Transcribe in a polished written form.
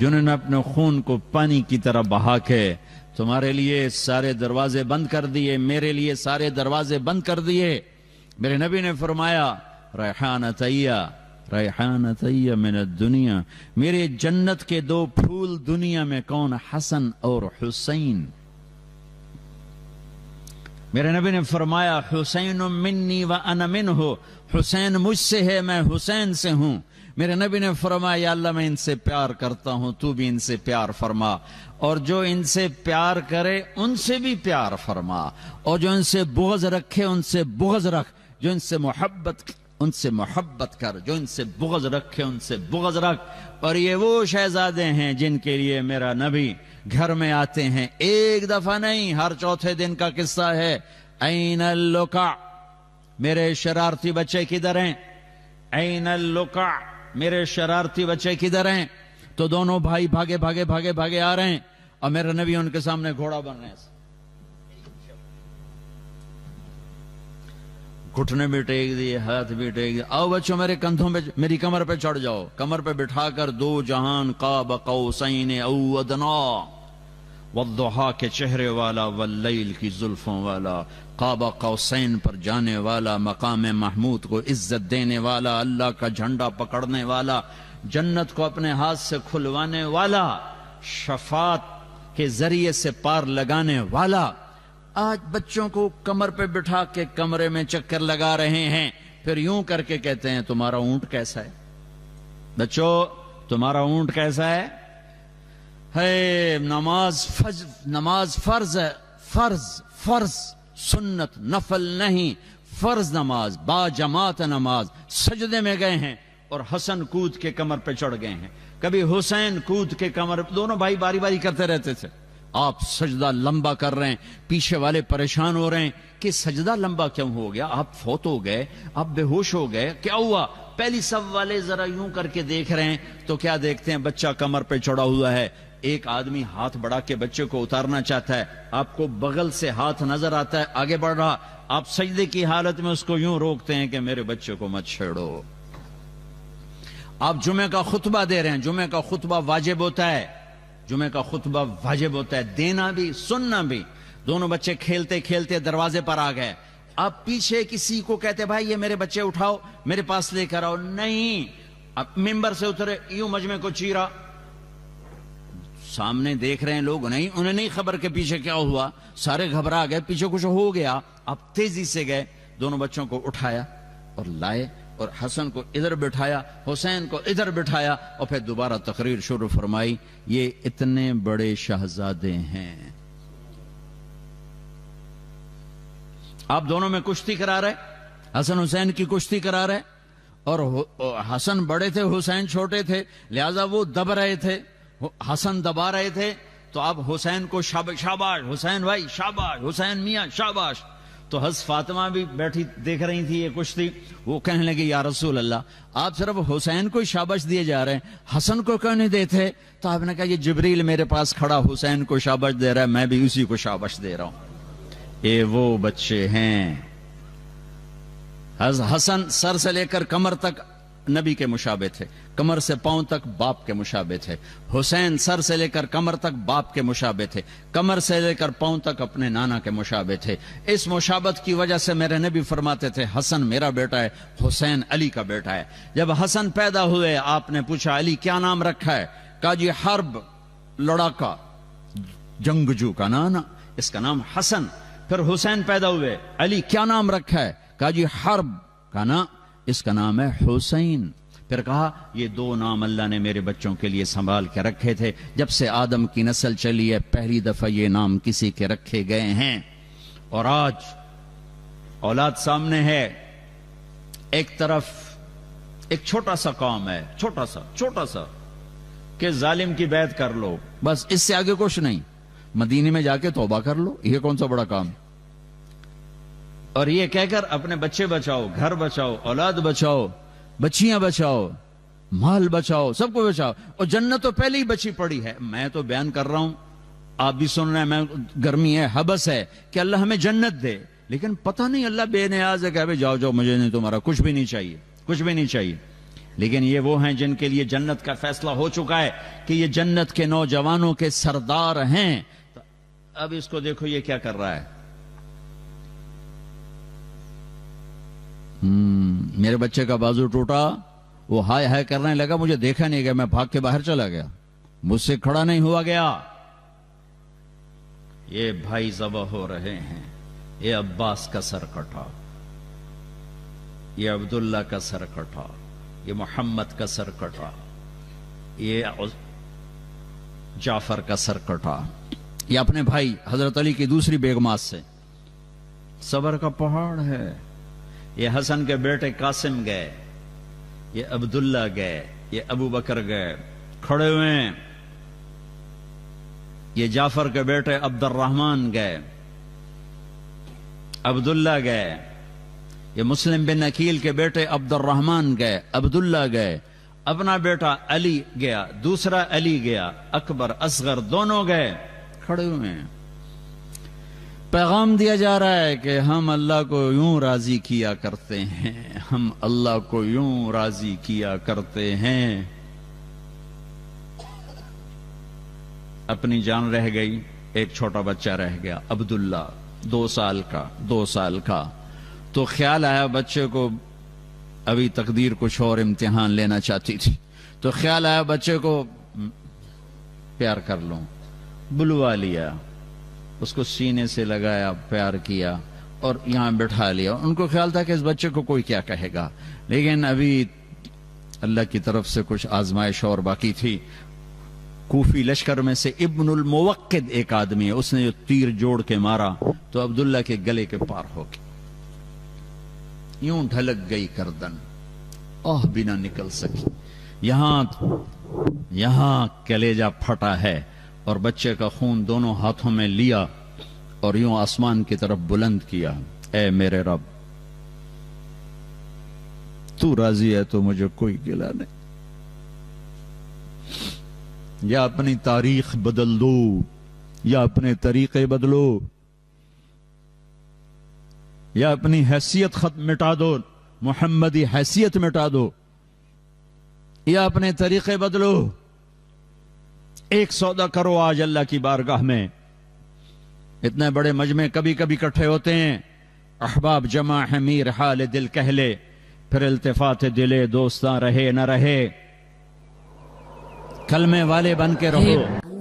جنہوں نے اپنے خون کو پانی کی طرح بہا کے تمہارے لیے سارے دروازے بند کر دیے، میرے لیے سارے دروازے بند کر دیے۔ میرے نبی نے فرمایا ریحانتیہ من الدنیا، میرے جنت کے دو پھول دنیا میں کون؟ حسن اور حسین۔ میرے نبی نے فرمایا حسین منی وانا منہ، حسین مجھ سے ہے، میں حسین سے ہوں۔ میرے نبی نے فرمایا یا اللہ میں ان سے پیار کرتا ہوں، تو بھی ان سے پیار فرما، اور جو ان سے پیار کرے ان سے بھی پیار فرما، اور جو ان سے بغض رکھے ان سے بغض رکھ، جو ان سے محبت کر، جو ان سے بغض رکھے ان سے بغض رکھ۔ اور یہ وہ شہزادے ہیں جن کے لیے میرا نبی گھر میں آتے ہیں، ایک دفعہ نہیں، ہر چوتھے دن کا قصہ ہے۔ این اللقع، میرے شرارتی بچے کدھر ہیں؟ این اللقع، میرے شرارتی بچے کدھر ہیں؟ تو دونوں بھائی بھاگے بھاگے بھاگے بھاگے آ رہے ہیں، اور میرا نبی ان کے سامنے گھوڑا بن رہے ہیں، گھٹنے بھی ٹیک دیے، ہاتھ بھی ٹیک دیے۔ آؤ بچوں میرے کندھوں پہ، میری کمر پہ چڑھ جاؤ، کمر پہ بٹھا کر دو جہان قاب قوسین او ادنا، والضحا کے چہرے والا، واللیل کی زلفوں والا، قاب قوسین پر جانے والا، مقام محمود کو عزت دینے والا، اللہ کا جھنڈا پکڑنے والا، جنت کو اپنے ہاتھ سے کھلوانے والا، شفاعت کے ذریعے سے پار لگانے والا، آج بچوں کو کمر پہ بٹھا کے کمرے میں چکر لگا رہے ہیں، پھر یوں کر کے کہتے ہیں تمہارا اونٹ کیسا ہے؟ بچوں تمہارا اونٹ کیسا ہے؟ نماز فرض ہے، فرض سنت نفل نہیں، فرض نماز، با جماعت نماز۔ سجدے میں گئے ہیں اور حسن کود کے کمر پہ چڑھ گئے ہیں، کبھی حسین کود کے کمر، دونوں بھائی باری باری کرتے رہتے تھے۔ آپ سجدہ لمبا کر رہے ہیں، پیچھے والے پریشان ہو رہے ہیں کہ سجدہ لمبا کیوں ہو گیا؟ آپ فوت ہو گئے، آپ بے ہوش ہو گئے، کیا ہوا؟ پہلی صف والے ذرا یوں کر کے دیکھ رہے ہیں تو کیا دیکھتے ہیں؟ بچہ کمر پہ چڑھا ہوا ہے، ایک آدمی ہاتھ بڑھا کے بچے کو اتارنا چاہتا ہے، آپ کو بغل سے ہاتھ نظر آتا ہے آگے بڑھ رہا، آپ سجدے کی حالت میں اس کو یوں روکتے ہیں کہ میرے بچے کو مت چھیڑو۔ آپ جمعہ کا خطبہ دے رہے ہیں، جمعہ کا خطبہ واجب ہوتا ہے، جمعہ کا خطبہ واجب ہوتا ہے، دینا بھی سننا بھی۔ دونوں بچے کھیلتے کھیلتے دروازے پر آ گئے، آپ پیچھے کسی کو کہتے بھائی یہ میرے بچے اٹھاؤ میرے پاس لے کر آؤ، نہیں، اب ممبر سے اترے، یوں مجمع کو چیرا، سامنے دیکھ رہے ہیں لوگ، نہیں، انہیں نہیں خبر کہ پیچھے کیا ہوا، سارے گھبرا گئے، پیچھے کچھ ہو گیا، آپ تیزی سے گئے، دونوں بچوں کو اٹھایا اور لائے، اور حسن کو ادھر بٹھایا، حسین کو ادھر بٹھایا، اور پھر دوبارہ تقریر شروع فرمائی۔ یہ اتنے بڑے شہزادے ہیں، آپ دونوں میں کشتی کرا رہے، حسن حسین کی کشتی کرا رہے، اور حسن بڑے تھے حسین چھوٹے تھے، لہذا وہ دب رہے تھے، حسن دبا رہے تھے، تو آپ حسین کو شاباش حسین بھائی، شاباش حسین میاں شاباش۔ تو حضرت فاطمہ بھی بیٹھی دیکھ رہی تھی یہ کشتی، وہ کہنے لگی یا رسول اللہ آپ صرف حسین کو شاباش دیے جا رہے ہیں، حسن کو کیوں نہیں دیتے؟ تو آپ نے کہا یہ جبریل میرے پاس کھڑا حسین کو شاباش دے رہا ہے، میں بھی اسی کو شاباش دے رہا ہوں۔ یہ وہ بچے ہیں، حسن سر سے لے کر کمر تک نبی کے مشابہ تھے، کمر سے پاؤں تک باپ کے مشابہ تھے، حسین سر سے لے کر کمر تک باپ کے مشابہ تھے، کمر سے لے کر پاؤں تک اپنے نانا کے مشابہ تھے۔ اس مشابہت کی وجہ سے میرے نبی فرماتے تھے حسن میرا بیٹا ہے، حسین علی کا بیٹا ہے۔ جب حسن پیدا ہوئے آپ نے پوچھا علی کیا نام رکھا ہے؟ کہا جی حرب، لڑاکا، جنگجو کا نانا، اس کا نام حسن۔ پھر حسین پیدا ہوئے، علی کیا نام رکھا ہے؟ کہا جی حرب کا نام، اس کا نام ہے حسین۔ پھر کہا یہ دو نام اللہ نے میرے بچوں کے لیے سنبھال کے رکھے تھے، جب سے آدم کی نسل چلی ہے پہلی دفعہ یہ نام کسی کے رکھے گئے ہیں۔ اور آج اولاد سامنے ہے، ایک طرف ایک چھوٹا سا کام ہے، چھوٹا سا کہ ظالم کی بیعت کر لو، بس اس سے آگے کچھ نہیں، مدینے میں جا کے توبہ کر لو، یہ کون سا بڑا کام؟ اور یہ کہہ کر اپنے بچے بچاؤ، گھر بچاؤ، اولاد بچاؤ، بچیاں بچاؤ، مال بچاؤ، سب کو بچاؤ، اور جنت تو پہلے ہی بچی پڑی ہے۔ میں تو بیان کر رہا ہوں، آپ بھی سن رہے ہیں، میں گرمی ہے، حبس ہے کہ اللہ ہمیں جنت دے، لیکن پتہ نہیں اللہ بے نیاز ہے کہ جاؤ مجھے نہیں، تمہارا کچھ بھی نہیں چاہیے، کچھ بھی نہیں چاہیے۔ لیکن یہ وہ ہیں جن کے لیے جنت کا فیصلہ ہو چکا ہے کہ یہ جنت کے نوجوانوں کے سردار ہیں. اب اس کو دیکھو یہ کیا کر رہا ہے. میرے بچے کا بازو ٹوٹا, وہ ہائے ہائے کرنے لگا, مجھے دیکھا نہیں گیا, میں بھاگ کے باہر چلا گیا, مجھ سے کھڑا نہیں ہوا گیا. یہ بھائی ذبح ہو رہے ہیں. یہ عباس کا سر کٹا, یہ عبداللہ کا سر کٹا, یہ محمد کا سر کٹا, یہ جعفر کا سر کٹا. یہ اپنے بھائی حضرت علی کی دوسری بیگمات سے. صبر کا پہاڑ ہے. یہ حسن کے بیٹے قاسم گئے, یہ عبداللہ گئے, یہ ابو بکر گئے, کھڑے ہوئے ہیں. یہ جعفر کے بیٹے عبد الرحمن گئے, عبداللہ گئے. یہ مسلم بن عقیل کے بیٹے عبد الرحمن گئے, عبداللہ گئے. اپنا بیٹا علی گیا, دوسرا علی گیا, اکبر اصغر دونوں گئے, کھڑے ہوئے ہیں. پیغام دیا جا رہا ہے کہ ہم اللہ کو یوں راضی کیا کرتے ہیں, ہم اللہ کو یوں راضی کیا کرتے ہیں. اپنی جان رہ گئی, ایک چھوٹا بچہ رہ گیا عبداللہ, 2 سال کا. تو خیال آیا بچے کو, ابھی تقدیر کچھ اور امتحان لینا چاہتی تھی, تو خیال آیا بچے کو پیار کر لوں. بلوا لیا, اس کو سینے سے لگایا, پیار کیا اور یہاں بٹھا لیا. ان کو خیال تھا کہ اس بچے کو کوئی کیا کہے گا, لیکن ابھی اللہ کی طرف سے کچھ آزمائش اور باقی تھی. کوفی لشکر میں سے ابن الموقد ایک آدمی ہے, اس نے جو تیر جوڑ کے مارا تو عبداللہ کے گلے کے پار ہو گئی, یوں ڈھلک گئی گردن, بھی نہ نکل سکی. یہاں کلیجہ پھٹا ہے اور بچے کا خون دونوں ہاتھوں میں لیا اور یوں آسمان کی طرف بلند کیا. اے میرے رب, تو راضی ہے تو مجھے کوئی گلہ نہیں. یا اپنی تاریخ بدل دو یا اپنے طریقے بدلو, یا اپنی حیثیت مٹا دو, محمدی حیثیت مٹا دو, یا اپنے طریقے بدلو. ایک سودا کرو آج اللہ کی بارگاہ میں. اتنے بڑے مجمع کبھی کبھی اکٹھے ہوتے ہیں, احباب جمع ہے میر حال دل کہہ لے, پھر التفات دلے دوستاں رہے نہ رہے, کلمے والے بن کے رہو.